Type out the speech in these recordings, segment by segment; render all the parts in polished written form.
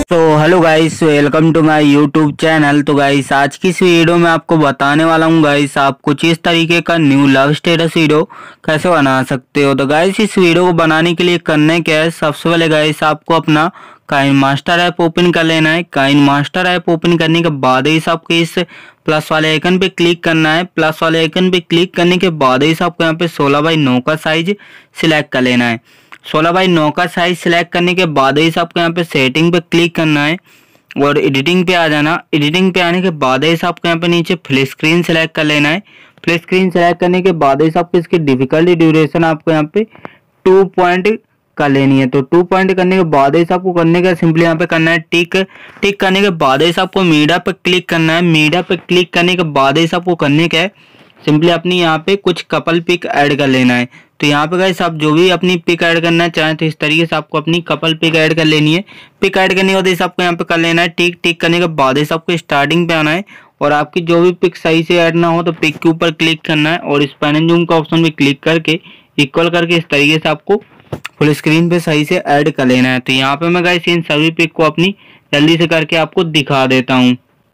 तो hello guys, welcome to my YouTube channel. तो guys, आज की इस वीडियो में आपको बताने वाला हूँ गाइस, आप कुछ इस तरीके का न्यू लव स्टेटस वीडियो कैसे बना सकते हो। तो गाइस, इस वीडियो को बनाने के लिए करने क्या है, सबसे पहले गाइस आपको अपना काइन मास्टर ऐप ओपन कर लेना है। काइन मास्टर ऐप ओपन करने के बाद ही आपको इस प्लस वाले आइकन पे क्लिक करना है। प्लस वाले आइकन पे क्लिक करने के बाद ही आपको यहाँ पे 16x9 का साइज सिलेक्ट कर लेना है। 16x9 का साइज सिलेक्ट करने के बाद ही आपको यहाँ पे सेटिंग पे क्लिक करना है और एडिटिंग पे आ जाना। एडिटिंग पे आने के बाद ही आपको यहाँ पे नीचे फुल स्क्रीन सेलेक्ट कर लेना है। फुल स्क्रीन सेलेक्ट करने के बाद ही आपको इसकी डिफिकल्टी ड्यूरेशन आपको यहाँ पे 2 पॉइंट कर लेनी है। तो 2 पॉइंट करने के बाद ही आपको करने का सिंपली यहाँ पे करना है टिक। टिक करने के बाद ही आपको मीडिया पे क्लिक करना है। मीडिया पे क्लिक करने के बाद ही आपको करने का है सिंपली अपनी यहाँ पे कुछ कपल पिक ऐड कर लेना है। तो यहाँ पे गाइस आप जो भी अपनी पिक ऐड करना चाहें तो इस तरीके से आपको अपनी कपल पिक ऐड कर लेनी है। पिक ऐड करने के बाद इस आपको यहाँ पे कर लेना है टिक। टिक करने के बाद इस आपको स्टार्टिंग पे आना है और आपकी जो भी पिक सही से ऐड ना हो तो पिक के ऊपर क्लिक करना है और इस पैन एंड जूम का ऑप्शन पे क्लिक करके इक्वल करके इस तरीके से आपको फुल स्क्रीन पे सही से ऐड कर लेना है। तो यहाँ पे मैं गाइस इन सभी पिक को अपनी जल्दी से करके आपको दिखा देता हूँ।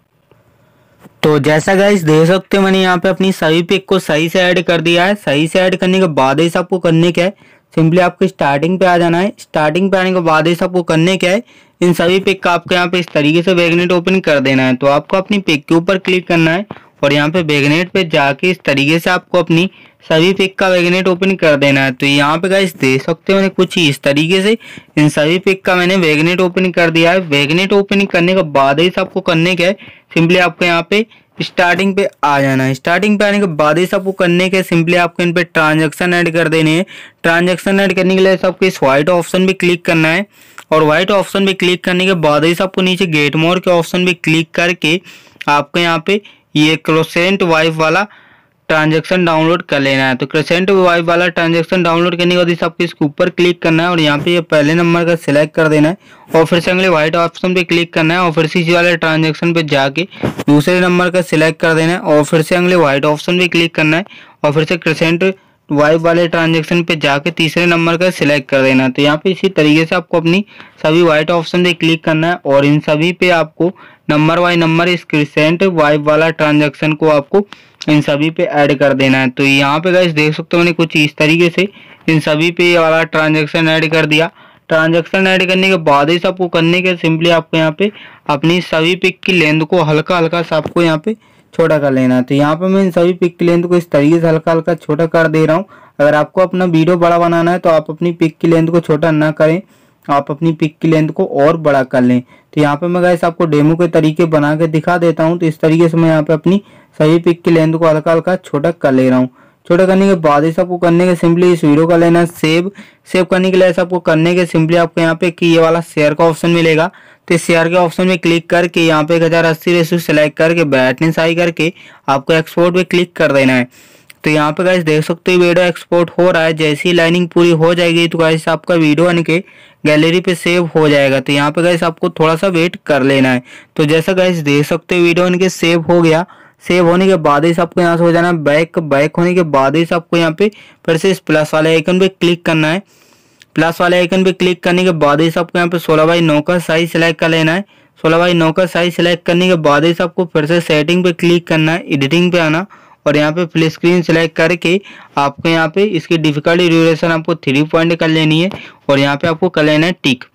तो जैसा गाइस देख सकते हो, मैंने यहाँ पे अपनी सभी पिक को सही से ऐड कर दिया है। सही से ऐड करने के बाद ही आपको करने क्या है, सिंपली आपको स्टार्टिंग पे आ जाना है। स्टार्टिंग पे आने के बाद ही आपको करने क्या है, इन सभी पिक का आपको यहाँ पे इस तरीके से मैग्नेट ओपन कर देना है। तो आपको अपनी पिक के ऊपर क्लिक करना है और यहाँ पे मैग्नेट पे जाके इस तरीके से आपको अपनी सभी पिक का मैग्नेट ओपन कर देना है। तो यहाँ पे गाइस देख सकते हो, मैंने कुछ इस तरीके से इन सभी पिक का मैंने मैग्नेट ओपन कर दिया है। मैग्नेट ओपन करने के बाद ही आपको करने क्या है, सिंपली आपको यहाँ पे स्टार्टिंग पे आ जाना है। स्टार्टिंग पे आने के बाद ही आपको करने के सिंपली आपको इन पे ट्रांजैक्शन ऐड कर देने हैं। ट्रांजैक्शन ऐड करने के लिए आपको इस व्हाइट ऑप्शन पे क्लिक करना है और व्हाइट ऑप्शन पे क्लिक करने के बाद ही आपको नीचे गेट मोर के ऑप्शन पे क्लिक करके आपको यहाँ पे ये क्रोसेंट वाइफ वाला ट्रांजैक्शन डाउनलोड कर लेना है। तो क्रोसेंट वाइफ वाला ट्रांजैक्शन डाउनलोड करने के बाद आपको इसके ऊपर क्लिक करना है और यहाँ पे ये पहले नंबर का सिलेक्ट कर देना है और फिर से अगले व्हाइट ऑप्शन पे क्लिक करना है और फिर से इसी वाले ट्रांजैक्शन पे जाके दूसरे नंबर का सिलेक्ट कर देना है और फिर से अगले व्हाइट ऑप्शन पे क्लिक करना है और फिर से क्रोसेंट वाइफ वाले ट्रांजैक्शन पे जाके तीसरे नंबर का सिलेक्ट कर देना है। तो यहाँ पे इसी तरीके से आपको अपनी सभी व्हाइट ऑप्शन पे क्लिक करना है और इन सभी पे आपको नंबर बाय नंबर इस क्रोसेंट वाइफ वाला ट्रांजैक्शन को आपको इन सभी पे ऐड कर देना है। तो यहाँ पे गाइस देख सकते हो, मैंने कुछ इस तरीके से इन सभी पे ये वाला ट्रांजैक्शन ऐड कर दिया। ट्रांजैक्शन ऐड करने के बाद ही आपको करने के सिंपली आपको यहाँ पे अपनी सभी पिक की लेंथ को हल्का हल्का सा आपको यहाँ पे छोटा कर लेना है। तो यहाँ पे मैं इन सभी पिक की लेंथ को इस तरीके से हल्का हल्का छोटा कर दे रहा हूँ। अगर आपको अपना वीडियो बड़ा बनाना है तो आप अपनी पिक की लेंथ को छोटा ना करें, आप अपनी पिक की लेंथ को और बड़ा कर लें। तो यहाँ पे मैं गाइस आपको डेमो के तरीके बना के दिखा देता हूँ। तो इस तरीके से मैं यहाँ पे अपनी सभी पिक की लेंथ को हल्का हल्का छोटा कर ले रहा हूँ। छोटा करने के बाद इस आपको करने के सिंपली इस वीडियो का लेना सेव। सेव करने के लिए आपको करने के सिंपली आपको यहाँ पे कि ये वाला शेयर का ऑप्शन मिलेगा। तो इस शेयर के ऑप्शन में क्लिक करके यहाँ पे 1080 रेशियो सेलेक्ट करके ब्राइटनेस हाई करके आपको एक्सपोर्ट पे क्लिक कर देना है। तो यहाँ पे गाइस देख सकते हो वीडियो एक्सपोर्ट हो रहा है। जैसी लाइनिंग पूरी हो जाएगी तो गाइस आपका वीडियो बन के गैलरी पे सेव हो जाएगा। तो यहाँ पे गाइस आपको थोड़ा सा वेट कर लेना है। तो जैसा गाइस देख सकते हो वीडियो बन के सेव हो गया। सेव होने के बाद ही आपको यहाँ से हो जाना है बैक। बैक होने के बाद ही आपको यहाँ पे फिर से इस प्लस वाले आइकन पे क्लिक करना है। प्लस वाले आइकन पे क्लिक करने के बाद ही आपको यहाँ पे 16x9 का साइज सिलेक्ट कर लेना है। 16x9 का साइज सिलेक्ट करने के बाद ही आपको फिर से सेटिंग पे क्लिक करना है, एडिटिंग पे आना और यहाँ पे फुल स्क्रीन सेलेक्ट करके आपको यहाँ पे इसकी डिफिकल्टी ड्यूरेशन आपको 3 पॉइंट कर लेनी है और यहाँ पे आपको कर लेना है टिक।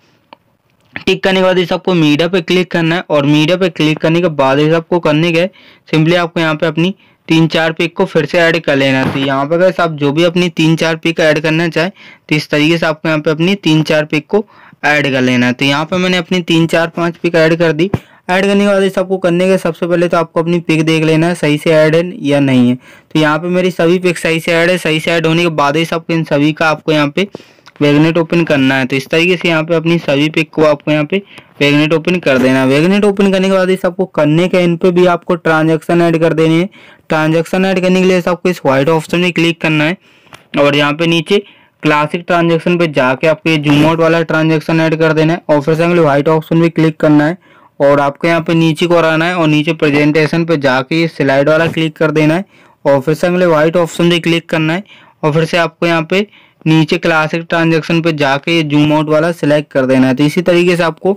टिक करने के बाद इस आपको मीडिया पे क्लिक करना है और मीडिया पे क्लिक करने के बाद इस आपको करने के सिंपली आपको यहाँ पे अपनी 3-4 पिक को फिर से ऐड कर लेना है। तो यहाँ पे अगर आप जो भी अपनी 3-4 पिक ऐड करना चाहे तो इस तरीके से आपको यहाँ पे अपनी 3-4 पिक को ऐड कर लेना है। तो यहाँ पे मैंने अपनी 3-4-5 पिक ऐड कर दी। ऐड करने के बाद इस आपको करने के सबसे पहले तो आपको अपनी पिक देख लेना है सही से ऐड है या नहीं है। तो यहाँ पे मेरी सभी पिक सही से ऐड है। सही से ऐड होने के बाद इस आपको इन सभी का आपको यहाँ पे मैग्नेट ओपन करना है। तो इस तरीके से यहाँ पे अपनी सभी पिक को आपको यहाँ पे मैग्नेट ओपन कर देना है। मैग्नेट ओपन करने के बाद इस आपको करने के इन पे भी आपको ट्रांजैक्शन ऐड कर देने हैं। ट्रांजैक्शन ऐड करने के लिए आपको इस व्हाइट ऑप्शन में क्लिक करना है और यहाँ पे नीचे क्लासिक ट्रांजैक्शन पे जाके आपको ये जूम आउट वाला ट्रांजैक्शन ऐड कर देना है और फिर से अगले व्हाइट ऑप्शन पे क्लिक करना है और आपको यहाँ पे नीचे को आना है और नीचे प्रेजेंटेशन पे जाके ये स्लाइड वाला क्लिक कर देना है और फिर से अगले व्हाइट ऑप्शन पे क्लिक करना है और फिर से आपको यहाँ पे नीचे क्लासिक ट्रांजैक्शन पे जाके ये जूम आउट वाला सिलेक्ट कर देना है। तो इसी तरीके से आपको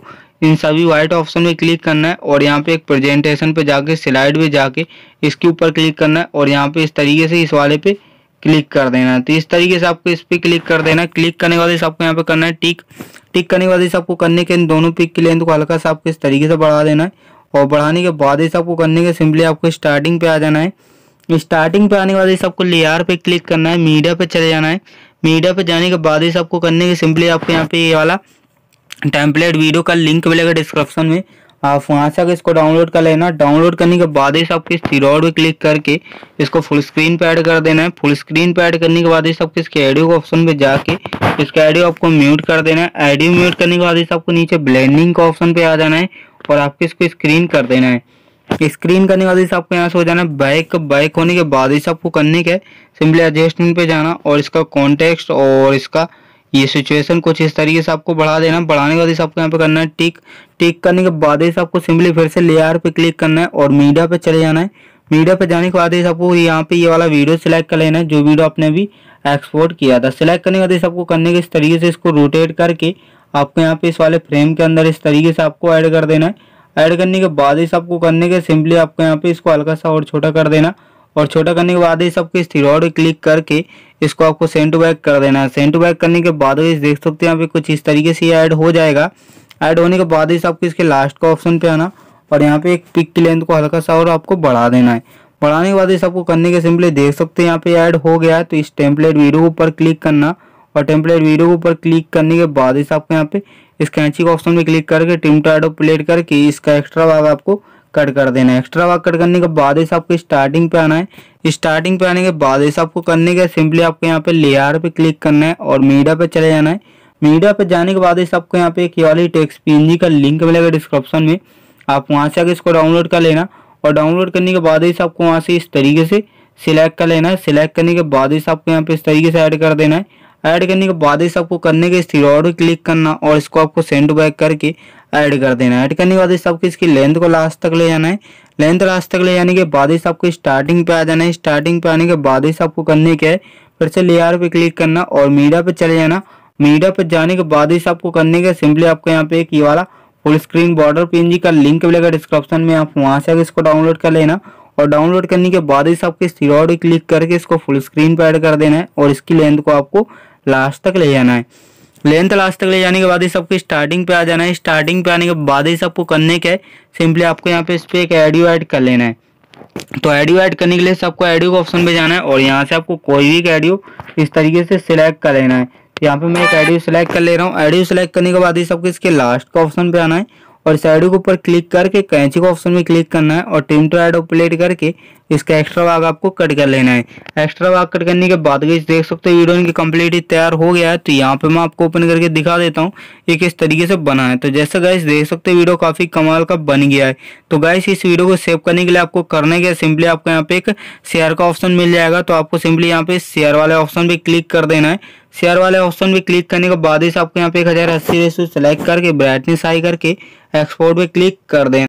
इन सभी व्हाइट ऑप्शन में क्लिक करना है और यहाँ पे एक प्रेजेंटेशन पे जाके स्लाइड पे जाके इसके ऊपर क्लिक करना है और यहाँ पे इस तरीके से इस वाले पे क्लिक कर देना है। तो इस तरीके से आपको इस पे क्लिक कर देना है। क्लिक करने के बाद इस आपको यहाँ पे करना है टिक। टिक करने के बाद इस आपको करने के इन दोनों पिक की लेंथ को हल्का सा आपको इस तरीके से बढ़ा देना है और बढ़ाने के बाद इस आपको करने के सिंपली आपको स्टार्टिंग पे आ जाना है। स्टार्टिंग पे आने के बाद इस आपको लेयर पे क्लिक करना है, मीडिया पे चले जाना है। मीडिया पे जाने के बाद इस आपको करने के सिंपली आपको यहाँ पे ये वाला टेम्पलेट वीडियो का लिंक मिलेगा डिस्क्रिप्शन में, आप वहाँ से अगर इसको डाउनलोड कर लेना। डाउनलोड करने के बाद इस आपके इस थ्री डॉट पे क्लिक करके इसको फुल स्क्रीन पे ऐड कर देना है। फुल स्क्रीन पे ऐड करने के बाद इस आपके इसके ऑडियो के ऑप्शन पे जाके इसका ऑडियो आपको म्यूट कर देना है। ऑडियो म्यूट करने के बाद इस आपको नीचे ब्लेंडिंग का ऑप्शन पे आ जाना है और आपको इसको स्क्रीन कर देना है। स्क्रीन करने के बाद इस आपको यहाँ से हो जाना है बैक। बैक होने के बाद इस आपको करने के सिंपली एडजस्टमेंट पे जाना और इसका कॉन्टेक्स्ट और इसका ये सिचुएशन कुछ इस तरीके से आपको बढ़ा देना। बढ़ाने के बाद इस आपको यहाँ पे करना है टिक। टिक करने के बाद इस आपको सिंपली फिर से लेयर पे क्लिक करना है और मीडिया पे चले जाना है। मीडिया पे जाने के बाद इस आपको यहाँ पे ये वाला वीडियो सिलेक्ट कर लेना है जो वीडियो आपने अभी एक्सपोर्ट किया था। सिलेक्ट करने के बाद इस आपको करने के इस तरीके से इसको रोटेट करके आपको यहाँ पे इस वाले फ्रेम के अंदर इस तरीके से आपको ऐड कर देना है। ऐड करने के बाद इस आपको करने के सिंपली आपको यहाँ पे इसको हल्का सा और छोटा कर देना और छोटा करने के बाद इस आपको इस थ्री डॉट पे क्लिक करके इसको आपको सेंड टू बैक कर देना है। सेंड टू बैक करने के बाद इस देख सकते हैं यहाँ पे कुछ इस तरीके से ये ऐड हो जाएगा। ऐड होने के बाद इस आपको इसके लास्ट का ऑप्शन पे आना और यहाँ पे एक पिक की लेंथ को हल्का सा और आपको बढ़ा देना है। बढ़ाने के बाद इस आपको करने के सिंपली देख सकते हैं यहाँ पे ऐड हो गया है। तो इस टेम्पलेट वीडियो के ऊपर क्लिक करना और टेम्पलेट वीडियो के ऊपर क्लिक करने के बाद इस आपको यहाँ पे इस कैंची के ऑप्शन में क्लिक करके ट्रिम टू ऐड प्लेट करके इसका एक्स्ट्रा भाग आपको कट कर देना है। एक्स्ट्रा भाग कट करने के बाद इस आपको स्टार्टिंग पे आना है। स्टार्टिंग पे आने के बाद इस आपको करने के सिंपली आपको यहाँ पे लेयर पे क्लिक करना है और मीडिया पे चले जाना है। मीडिया पे जाने के बाद इस आपको यहाँ पे एक ये वाली टेक्स्ट पीएनजी का लिंक मिलेगा डिस्क्रिप्शन में, आप वहाँ से आगे इसको डाउनलोड कर लेना और डाउनलोड करने के बाद इस आपको वहाँ से इस तरीके से सिलेक्ट कर लेना है। सिलेक्ट करने के बाद इस आपको यहाँ पे इस तरीके से ऐड कर देना है। ऐड करने के बाद इस आपको करने के इस थ्री डॉट पे क्लिक करना और इसको आपको सेंड टू बैक करके ऐड कर देना है। ऐड करने के बाद इस आपको इसकी लेंथ को लास्ट तक ले जाना है। लेंथ लास्ट तक ले जाने के बाद इस आपको स्टार्टिंग पे आ जाना है। स्टार्टिंग पे आने के बाद इस आपको करने के फिर से लेयर पे क्लिक करना और मीडिया पे चले जाना। मीडिया पे जाने के बाद इस आपको करने के सिंपली आपको यहाँ पे एक ये वाला फुल स्क्रीन बॉर्डर पीएनजी का लिंक मिलेगा डिस्क्रिप्शन में, आप वहाँ से इसको डाउनलोड कर लेना और डाउनलोड करने के बाद इस आपके थ्री डॉट पे क्लिक करके इसको फुल स्क्रीन पे ऐड कर देना है और इसकी लेंथ को आपको लास्ट तक ले जाना है। लेंथ लास्ट तक ले जाने के बाद इस आपको स्टार्टिंग पे आ जाना है। स्टार्टिंग पे आने के बाद इस आपको करने के सिंपली आपको यहाँ पे इस पे एक ऑडियो ऐड कर लेना है। तो ऑडियो ऐड करने के लिए आपको ऑडियो के ऑप्शन पे जाना है और यहाँ से आपको कोई भी ऑडियो इस तरीके से सिलेक्ट कर लेना है। यहाँ पे मैं एक ऑडियो सिलेक्ट कर ले रहा हूँ। ऑडियो सिलेक्ट करने के बाद इस आपको इसके लास्ट का ऑप्शन पे आना है और इस ऑडियो के ऊपर क्लिक करके कैंची के ऑप्शन में क्लिक करना है और ट्रिम टू ऐड प्लेट करके इसका एक्स्ट्रा भाग आपको कट कर लेना है। एक्स्ट्रा भाग कट करने के बाद देख सकते हो वीडियो इनकी कंप्लीट तैयार हो गया है। तो यहाँ पे मैं आपको ओपन करके दिखा देता हूँ ये किस तरीके से बना है। तो जैसे गाइस देख सकते हो वीडियो काफी कमाल का बन गया है। तो गाइस इस वीडियो को सेव करने के लिए आपको करने के सिंपली आपको यहाँ पे एक शेयर का ऑप्शन मिल जाएगा। तो आपको सिंपली यहाँ पे शेयर वाले ऑप्शन पे क्लिक कर देना है। शेयर वाले ऑप्शन पे क्लिक करने के बाद इस आपको यहाँ पे 1080 रेशियो सेलेक्ट करके ब्राइटनेस हाई करके एक्सपोर्ट पे क्लिक कर देना।